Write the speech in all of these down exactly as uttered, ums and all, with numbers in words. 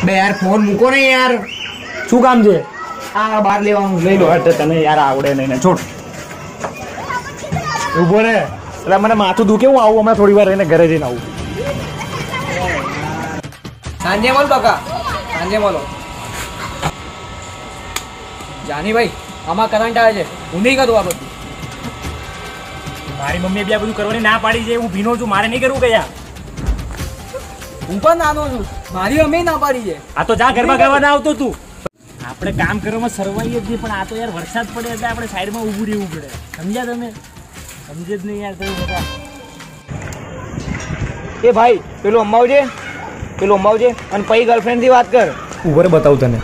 બે યાર ફોન મૂકો ને યાર. શું કામ છે? આ બહાર લેવાનું લઈ લો. હટ તને યાર આવડે નહીં ને છોડ. ઉભો રે એટલે મને માથું દુખે. હું આવું હમણાં થોડી વાર રહીને ઘરે જઈને આવું. સાંજે મળો કાકા, સાંજે મળો. જાની ભાઈ આમાં કરંટ આવે છે, હું નહીં કરું આ બધું. મારી મમ્મીએ બી આ બધું કરવાની ના પાડી છે. હું ભીનો છું, મારે નહીં કરવું કયા. હું પણ નાનો છું, મારી મમ્મી ના પાડી છે. આ તો જા ગરબા ગાવા ના આવતો તું. આપણે કામ કરવામાં સરવાઈએ જ નહીં, પણ આ તો યાર વરસાદ પડે એટલે આપણે સાઈડમાં ઊભું રહેવું પડે. સમજ્યા તમે? સમજે જ નહીં યાર તમે બધા. એ ભાઈ પેલું અંબાવ છે, પેલું અંબાવ છે અને પછી ગર્લફ્રેન્ડ થી વાત કર. ઉભરે બતાવું તને.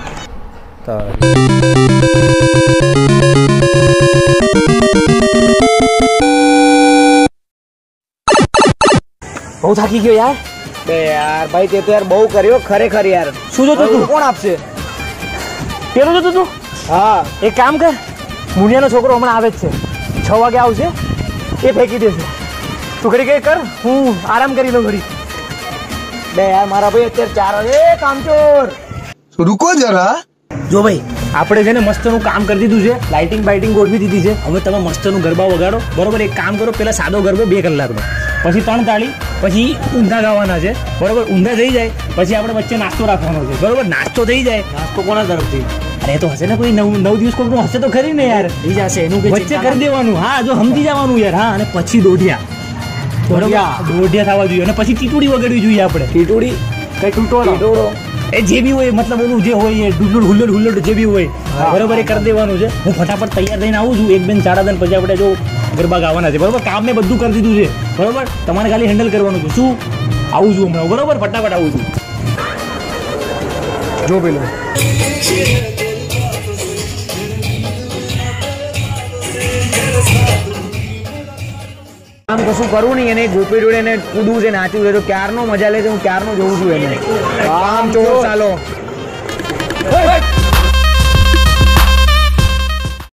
બહુ થાકી ગયો યાર. બે યાર ભાઈ તે તો યાર બહુ કર્યો ખરેખર યાર. શું જોતું તું? કોણ આપશે? પેલું જોતું તું? હા એક કામ કર, મુનિયાનો છોકરો હમણાં આવે જ છે, છ વાગે આવશે, એ ફેંકી દેશે. તું ઘડી કઈ કર, હું આરામ કરી લઉં ઘડી. બે યાર મારા ભાઈ અત્યારે ચાર વાગે. એ કામચોર રૂકો જરા. જો ભાઈ આપણે છે ને મસ્તનું કામ કરી દીધું છે, લાઇટિંગ બાઇટિંગ ગોઠવી દીધી છે. હવે તમે મસ્તનું ગરબા વગાડો, બરોબર? એક કામ કરો, પેલા સાદો ગરબો બે કલાકનો, પછી ત્રણ તાળી, પછી ઊંધા ગાવાના છે, બરોબર? ઊંધા થઈ જાય પછી આપણે વચ્ચે નાસ્તો રાખવાનો છે, બરોબર? નાસ્તો થઈ જાય. નાસ્તો કોના તરફથી? અરે તો હશે ને કોઈ નવ નવ દિવસ કોઈ હશે તો ખરી ને યાર. થઈ જશે એનું વચ્ચે કરી દેવાનું. હા જો સમજી જવાનું યાર. હા અને પછી દોઢિયા, બરોબર? દોઢિયા થવા જોઈએ અને પછી ટીટુડી વગાડવી જોઈએ આપણે. ટીટુડી કઈ ટૂટોડો એ જે બી હોય, મતલબ ઓલું જે હોય એ ડુલ્લુડ હુલ્લુડ હુલ્લુડ જે બી હોય, બરોબર? એ કરી દેવાનું છે. હું ફટાફટ તૈયાર થઈને આવું છું. એક બેન ચાર દન પછી આપણે જો ગરબા ગાવાના છે, બરોબર? કામ મેં બધું કરી દીધું છે, બરોબર? તમારે ખાલી હેન્ડલ કરવાનું છે. શું આવું છું હમણાં, બરોબર? ફટાફટ આવું છું. જો પેલું આમ કશું કરવું નહીં. એને ગોપી જોડે એને કૂદવું છે, નાચવું છે. તો ક્યારનો મજા લે છે, હું ક્યારનો જોઉં છું એને. કામ ચોર ચાલો.